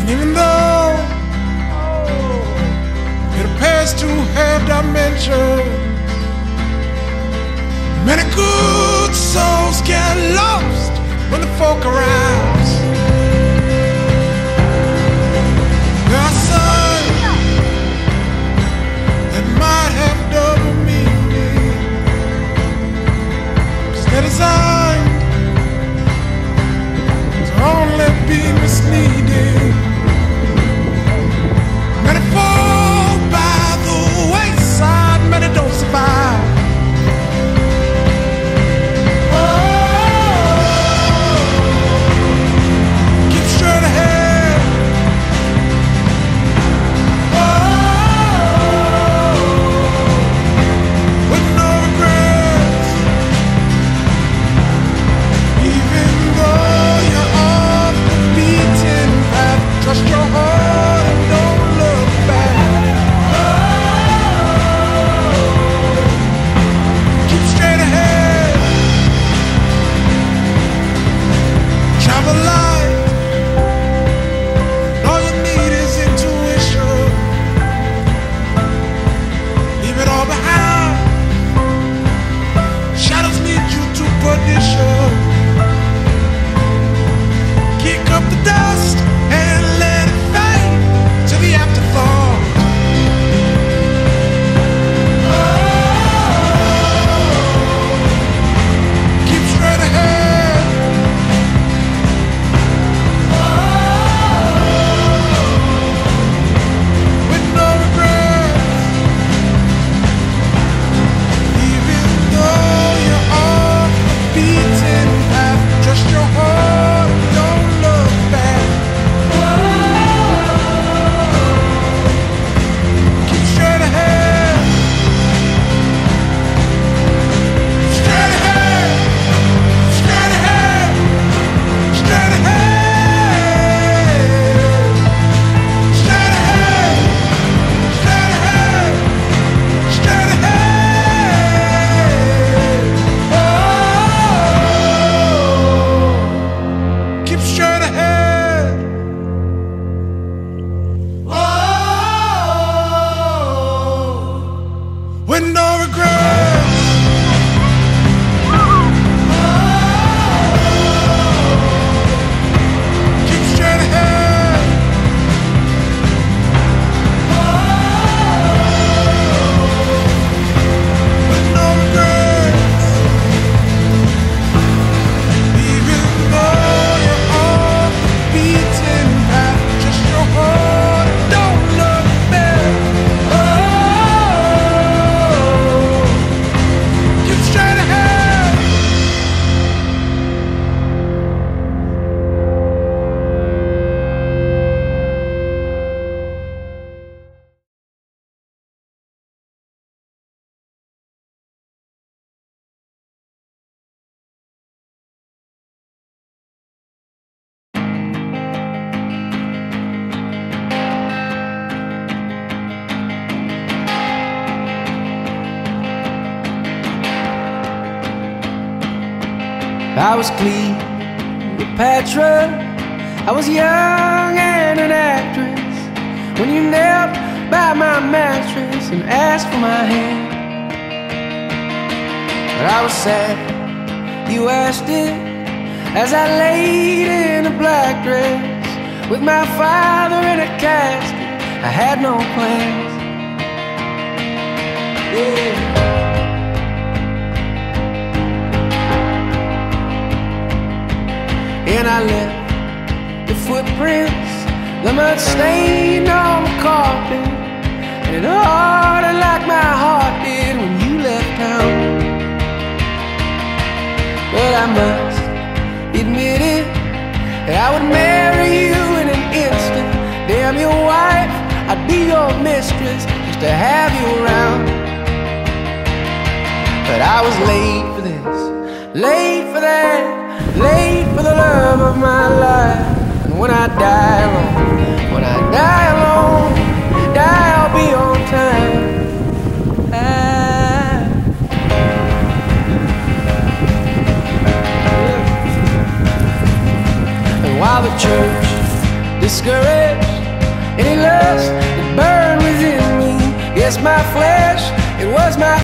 even though it appears to have dimensions, many good souls get lost when the folk arrives. There are some that might have double meaning, 'cause they're designed to only be misleading. Many fall by the wayside, many don't survive. Trust your heart and don't look back. Keep straight ahead. Travel light. All you need is intuition. Leave it all behind. Shadows lead you to perdition. Kick up the dust and let it fade to the afterthought. Keep straight ahead. With no regrets. Even though you're off the beaten path, trust your heart and don't look back. Keep straight ahead. Straight ahead. Straight ahead. Straight ahead. Straight ahead. Straight ahead. Straight ahead. Oh. Keep straight ahead. Oh. With no regrets. Keep straight ahead. With no regrets. Even though you're off the beaten path, just your heart and don't look back. Oh, keep straight ahead. I was Cleopatra, I was young and an actress, when you knelt by my mattress and asked for my hand. But I was sad you asked it, as I laid in a black dress with my father in a casket. I had no plans. Yeah. And I left the footprints, the mud stain on the carpet, and it hardened like my heart did when you left town. But I must admit it, that I would marry you in an instant. Damn your wife, I'd be your mistress just to have you around. But I was late for this, late for that, late for the love of my life. And when I die alone, when I die alone, die I'll be on time. And while the church discouraged any lust that burned within me. Yes, my flesh, it was my